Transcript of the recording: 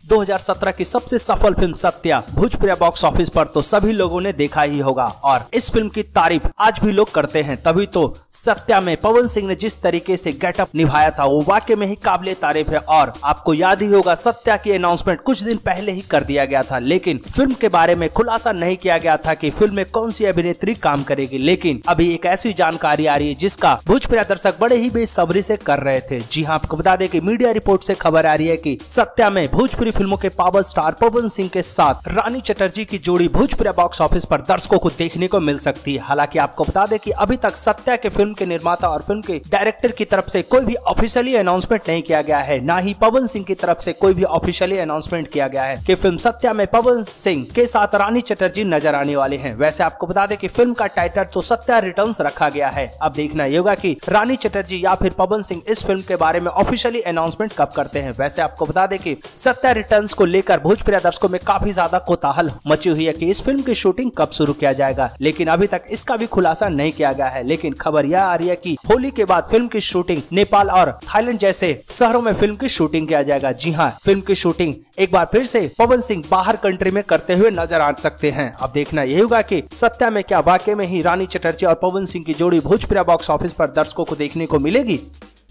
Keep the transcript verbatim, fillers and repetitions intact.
दो हज़ार सत्रह की सबसे सफल film Satya Bhojpuri box office पर तो सभी लोगों ने देखा ही होगा और इस फिल्म की तारीफ आज भी लोग करते हैं। तभी तो सत्या में पवन सिंह ने जिस तरीके से गेटअप निभाया था वो वाकई में ही काबिले तारीफ है। और आपको याद ही होगा सत्या की अनाउंसमेंट कुछ दिन पहले ही कर दिया गया था, लेकिन फिल्म के बारे में खुलासा नहीं किया गया था कि फिल्म में कौन सी अभिनेत्री काम करेगी। लेकिन अभी एक ऐसी जानकारी आ रही है जिसका भोजपुरी दर्शक बड़े ही बेसब्री से कर रहे थे। जी हाँ, आपको बता दें कि मीडिया रिपोर्ट से खबर आ रही है कि सत्या में भोजपुरी फिल्मों के पावर स्टार पवन सिंह के साथ रानी चटर्जी की जोड़ी भोजपुरी बॉक्स ऑफिस पर दर्शकों को देखने को मिल सकती है। हालांकि आपको बता दें कि अभी तक सत्या के फिल्म के निर्माता और फिल्म के डायरेक्टर की तरफ से कोई भी ऑफिशियली अनाउंसमेंट नहीं किया गया है, ना ही पवन सिंह की तरफ से कोई भी ऑफिशियली अनाउंसमेंट किया गया है कि फिल्म सत्या में पवन सिंह के साथ रानी चटर्जी नजर आने वाले हैं। वैसे आपको बता दें कि फिल्म का टाइटल तो सत्या रिटर्न्स रखा गया है। अब देखना ये होगा कि रानी चटर्जी या फिर पवन सिंह इस फिल्म के बारे में ऑफिशियली अनाउंसमेंट कब करते हैं। वैसे आपको बता दें कि सत्या रिटर्न्स को लेकर भोजपुरी दर्शकों में काफी ज्यादा कोताहल मची हुई है कि इस फिल्म की शूटिंग कब शुरू किया जाएगा, लेकिन अभी तक इसका भी खुलासा नहीं किया गया है। लेकिन खबर यह आ रही है कि होली के बाद फिल्म की शूटिंग नेपाल और थाईलैंड जैसे शहरों में फिल्म की शूटिंग किया जाएगा। जी हाँ, फिल्म की शूटिंग एक बार फिर से पवन सिंह बाहर कंट्री में करते हुए नजर आ सकते हैं। अब देखना यही होगा कि सत्या में क्या वाकई में ही रानी चटर्जी और पवन सिंह की जोड़ी भोजपुरी बॉक्स ऑफिस पर दर्शकों को देखने को मिलेगी।